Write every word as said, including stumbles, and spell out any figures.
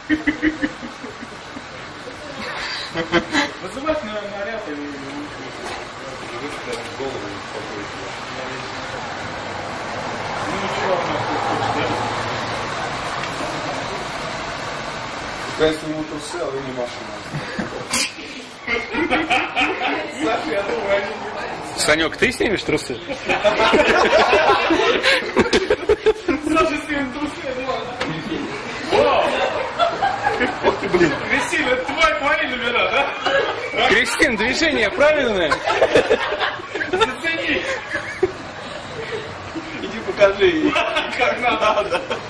Вызывать на наряд и голову успокоить. Ну ничего, она хочет, да? Конечно, ему трусы, а вы не машина. Саша, я думаю, они не... Санек, ты снимешь трусы? Саша снимет трусы, да? Вау! Ох ты, блин. Кристина, это твои, твои номера, да? Кристин, движение правильное? Зацени! Иди покажи ей. Как надо.